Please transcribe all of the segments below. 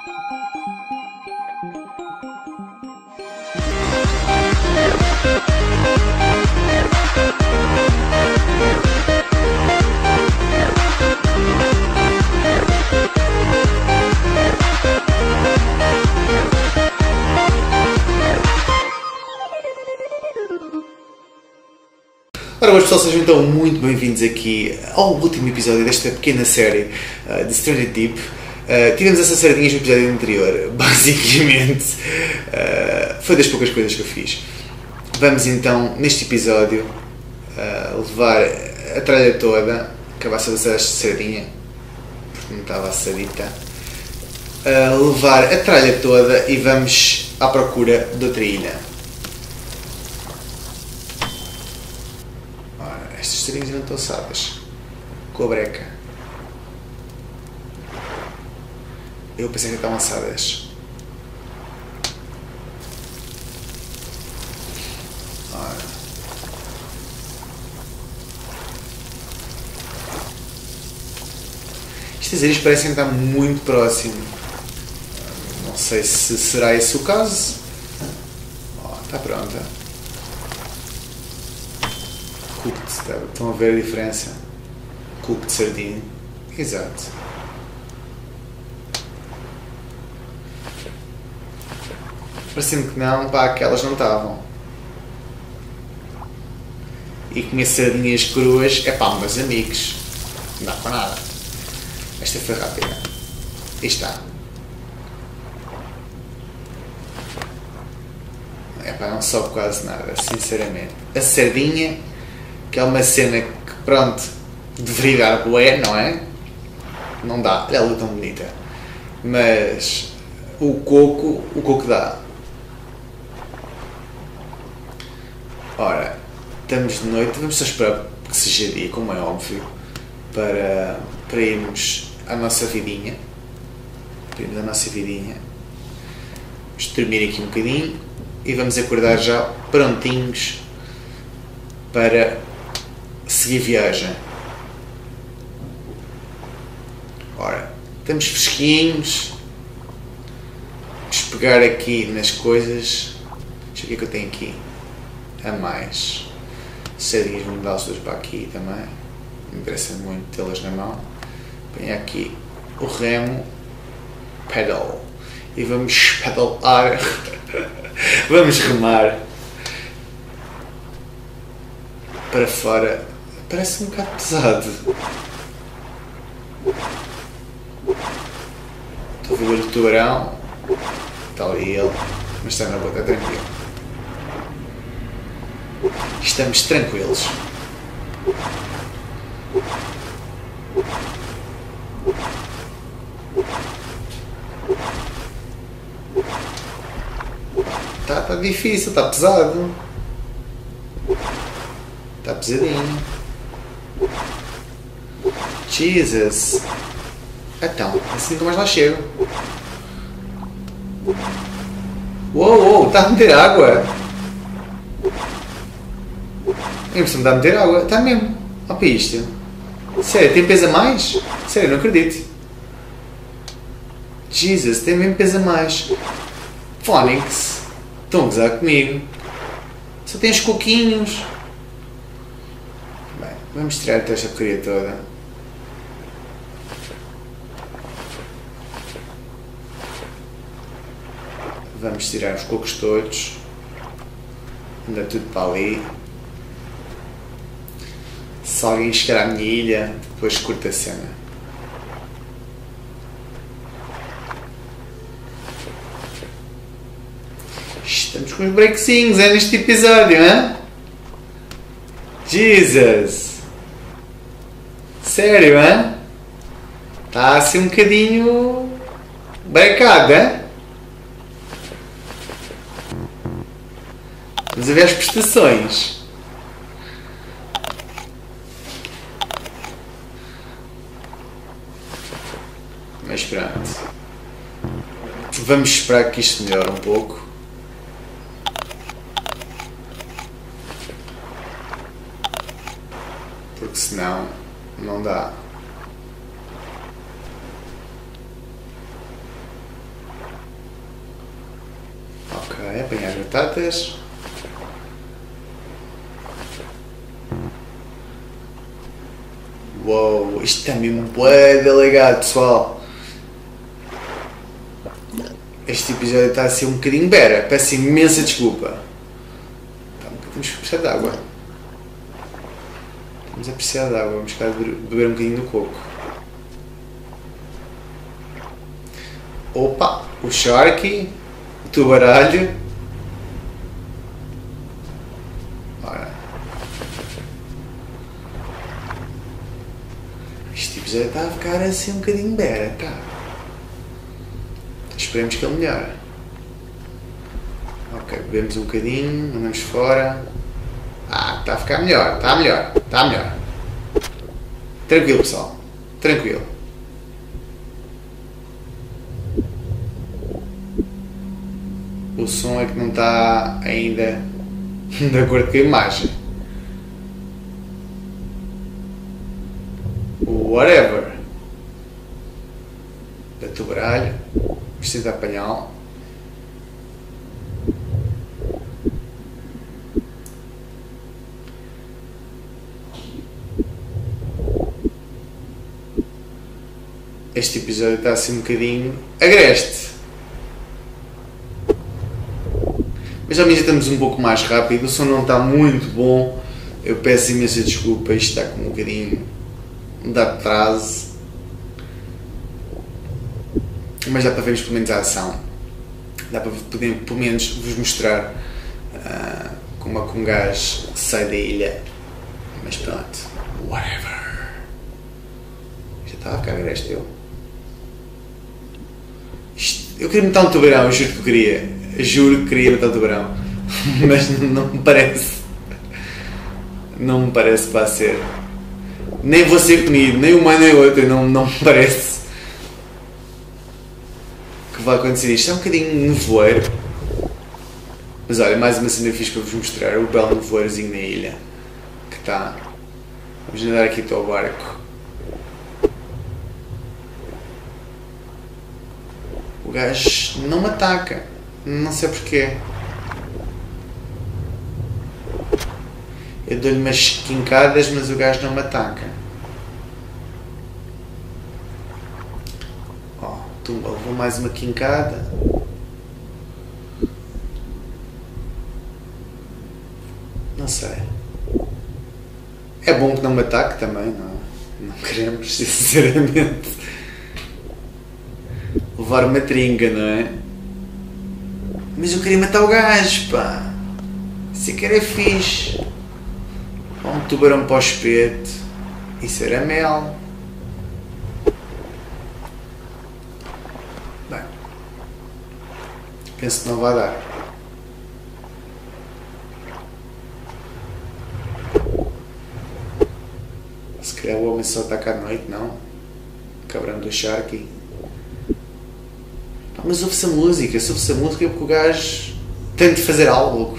Ora, boas pessoal, sejam então muito bem-vindos aqui ao último episódio desta pequena série de Stranger Deep. Tivemos essas sardinhas no episódio anterior, basicamente foi das poucas coisas que eu fiz. Vamos então, neste episódio, levar a tralha toda, acabar de assar esta sardinha, porque não estava assadita, levar a tralha toda e vamos à procura de outra ilha. Estas sardinhas não estão assadas, com a breca. Eu pensei que estavam assadas. Ora. Estas ilhas parecem estar muito próximo. Não sei se será esse o caso. Está pronta. Cooked, estão a ver a diferença? Cooked sardinha. Exato. Parecendo que não, pá, aquelas não estavam. E comer sardinhas cruas, é pá, meus amigos, não dá para nada. Esta foi rápida. Aí está. É pá, não soube quase nada, sinceramente. A sardinha, que é uma cena que, pronto, deveria dar bué, não é? Não dá, ela é tão bonita. Mas o coco dá. Ora, estamos de noite, vamos só esperar que seja dia, como é óbvio, para irmos à nossa vidinha. Vamos dormir aqui um bocadinho e vamos acordar já prontinhos para seguir viagem. Ora, estamos fresquinhos. Vamos pegar aqui nas coisas. Deixa eu ver o que eu tenho aqui a mais. Sardinhas, vou mudar os dois para aqui também. Me interessa muito tê-las na mão. Ponho aqui o remo, pedal, e vamos pedalar. Vamos remar para fora. Parece um bocado pesado. Estou a ver o olho do tubarão. Está ali ele, mas está na boca, está tranquilo. Estamos tranquilos. Está difícil, está pesado. Está pesadinho. Jesus. Então, assim nunca mais lá chego. Uou, está a meter água. Eu preciso me meter água. Está mesmo. Olha para isto. Sério, tem peso a mais? Sério, não acredito. Jesus, tem mesmo peso a mais. Phonics. Estão a gozar comigo. Só tem os coquinhos. Bem, vamos tirar esta porcaria toda. Vamos tirar os cocos todos. Anda tudo para ali. Se alguém chegar à minha ilha, depois curta a cena. Estamos com uns breakzinhos, é neste episódio, hein? Jesus! Sério, hein? Está assim um bocadinho breakado, hein? Vamos a ver as prestações. Mas pronto. Vamos esperar que isto melhore um pouco. Porque senão não dá. Apanhar as batatas. Uou, isto está mesmo bué delegado, pessoal. Este episódio está a ser um bocadinho bera. Peço imensa desculpa. Vamos precisar de água. Estamos a precisar de água. Vamos ficar beber um bocadinho do coco. Opa! O Sharky. O tubaralho. Ora. Este episódio está a ficar assim um bocadinho bera, tá? Esperemos que ele melhore. Ok, bebemos um bocadinho, andamos fora. Está a ficar melhor, está melhor, está melhor. Tranquilo, pessoal, tranquilo. O som é que não está ainda de acordo com a imagem. Whatever. Da tubaralho. Vestido de apanhal. Este episódio está assim um bocadinho agreste. Mas já estamos um pouco mais rápido. O som não está muito bom. Eu peço imensa desculpa. Isto está com um bocadinho de atraso. Mas dá para vermos pelo menos a ação. Dá para poder, pelo menos vos mostrar como é que um gajo sai da ilha. Mas pronto, whatever. Já estava a ficar agreste eu. Eu queria matar um tubarão, eu juro que eu queria. Eu juro que queria matar um tubarão. Mas não me parece. Não me parece que vai ser. Nem vou ser comido, nem uma nem outra, não me parece que vai acontecer isto. É um bocadinho nevoeiro. Mas olha, mais uma cena fixe para vos mostrar, o belo nevoeirozinho na ilha. Que está. Vamos nadar aqui até ao barco. O gajo não me ataca. Não sei porquê. Eu dou-lhe umas quincadas, mas o gajo não me ataca. Ó, tumba, levou mais uma quincada. Não sei. É bom que não me ataque também, não queremos, sinceramente, levar uma trinca, não é? Mas eu queria matar o gajo, pá. Isso é que era fixe. Um tubarão para o espeto. Isso era mel. Bem, penso que não vai dar. Se calhar o homem só ataca à noite, não? Cabrão do Sharky. Mas ouve-se a música. Se ouve-se a música é porque o gajo tem de fazer algo.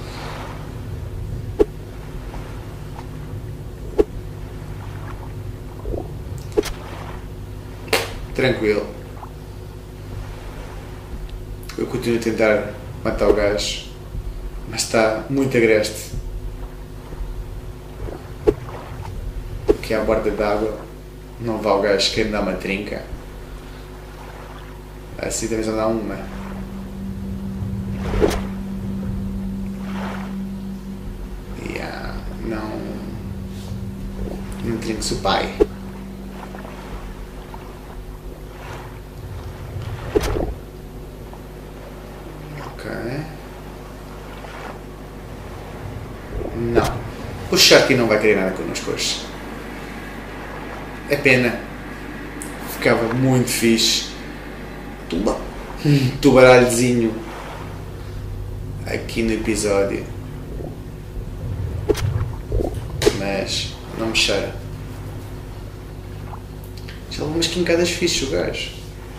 Tranquilo. Eu continuo a tentar matar o gajo, mas está muito agreste. Aqui à borda d'água não vá o gajo querer me dar uma trinca. Assim também só dá uma. Não trinque-se o pai. Não. O Sharky não vai querer nada connosco hoje. É pena. Ficava muito fixe. Tubaralhozinho aqui no episódio. Mas não me cheira. Já levou umas quincadas fixes o gajo.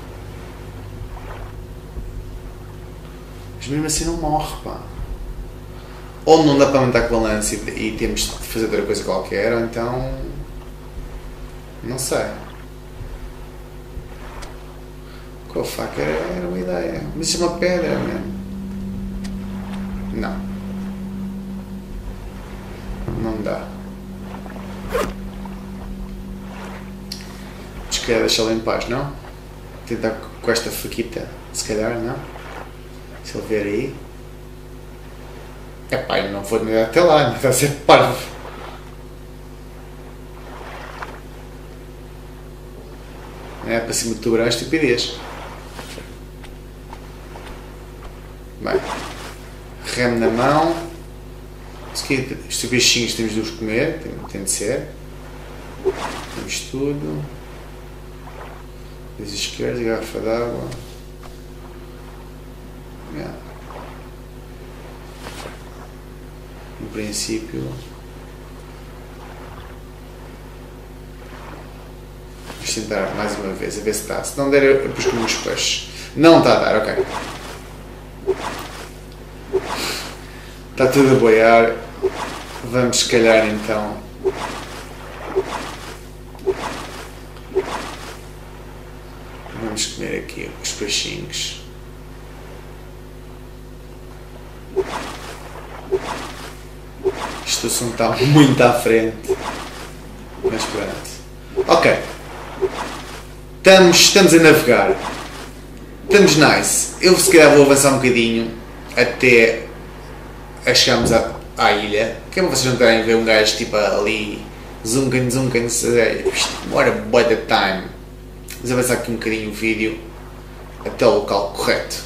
Mas mesmo assim não morre, pá. Ou não dá para aumentar com o balanço e temos de fazer outra coisa qualquer, ou então... não sei. Com a faca era uma ideia. Mas isso é uma pedra, mesmo. Não. Não dá. Se calhar deixá-lo em paz, não? Tentar com esta faquita, se calhar, não? Se ele vier aí. Epá, ele não foi nem até lá, está a ser parvo. É para cima de tubarão é estupidez. Bem, remo na mão. Estes peixinhos temos de os comer, tem de ser. Temos tudo. As esquerdas, garrafa d'água. Yeah. No princípio. Vamos tentar mais uma vez, a ver se está. Se não der, eu depois como os peixes. Não está a dar, ok. Está tudo a boiar. Vamos se calhar então. Vamos comer aqui os peixinhos. Isto o som está muito à frente. Mas pronto. Ok. Estamos a navegar. Estamos nice. Eu se calhar vou avançar um bocadinho até a chegarmos à ilha. Que é para vocês não estarem a ver um gajo tipo ali. Zuncan. Demora bué de time. Vamos avançar aqui um bocadinho o vídeo até o local correto.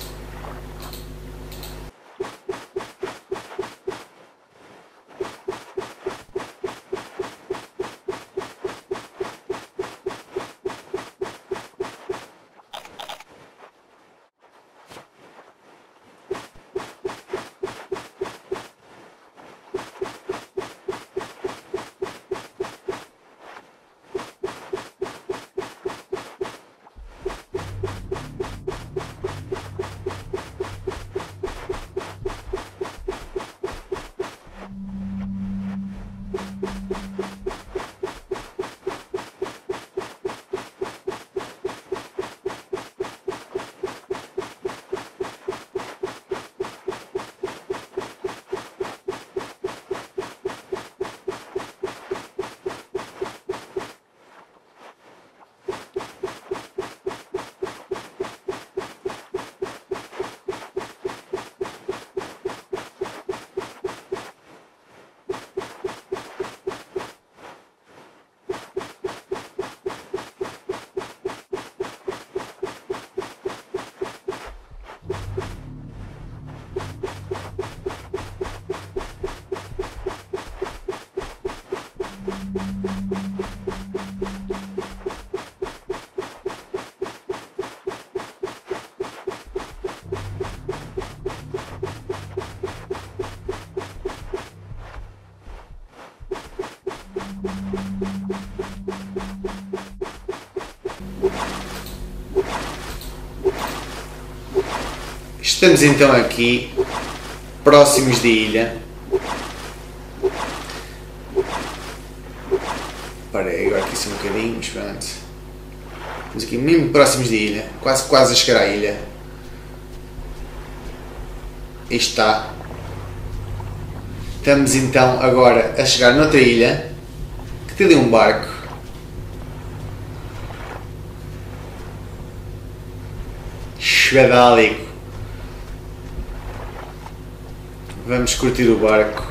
Estamos então aqui, próximos da ilha. Parei agora aqui um bocadinho, mas pronto. Estamos aqui mesmo próximos da ilha, quase a chegar à ilha. Aí está. Estamos então agora a chegar noutra ilha, que tem ali um barco. Espedálico. Vamos curtir o barco.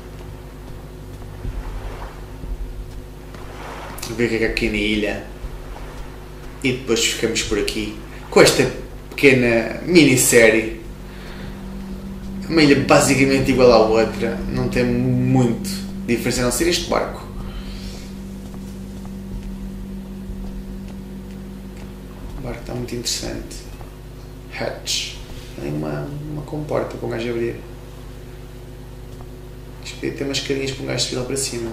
Ver o que é aqui na ilha. E depois ficamos por aqui com esta pequena minissérie. Uma ilha basicamente igual à outra. Não tem muito diferença a não ser este barco. O barco está muito interessante. Hatch. Tem uma comporta para o gajo abrir. Tem umas carinhas para um gajo subir lá para cima.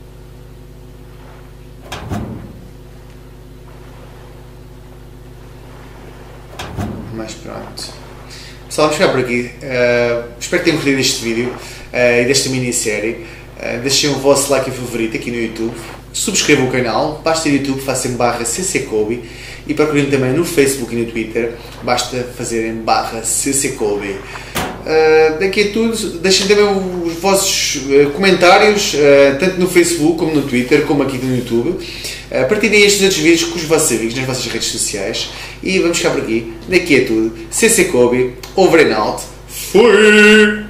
Mas pronto. Pessoal, vamos ficar por aqui. Espero que tenham curtido este vídeo e desta minissérie. Deixem o vosso like e favorito aqui no YouTube. Subscrevam o canal. Basta ir no YouTube, façam /cckobe. E procurem também no Facebook e no Twitter. Basta fazerem /cckobe. Daqui a tudo, deixem também os vossos comentários, tanto no Facebook como no Twitter, como aqui no YouTube. Partilhem estes outros vídeos com os vossos amigos nas vossas redes sociais. E vamos ficar por aqui. Daqui a tudo. CC Kobe, over and out. Fui!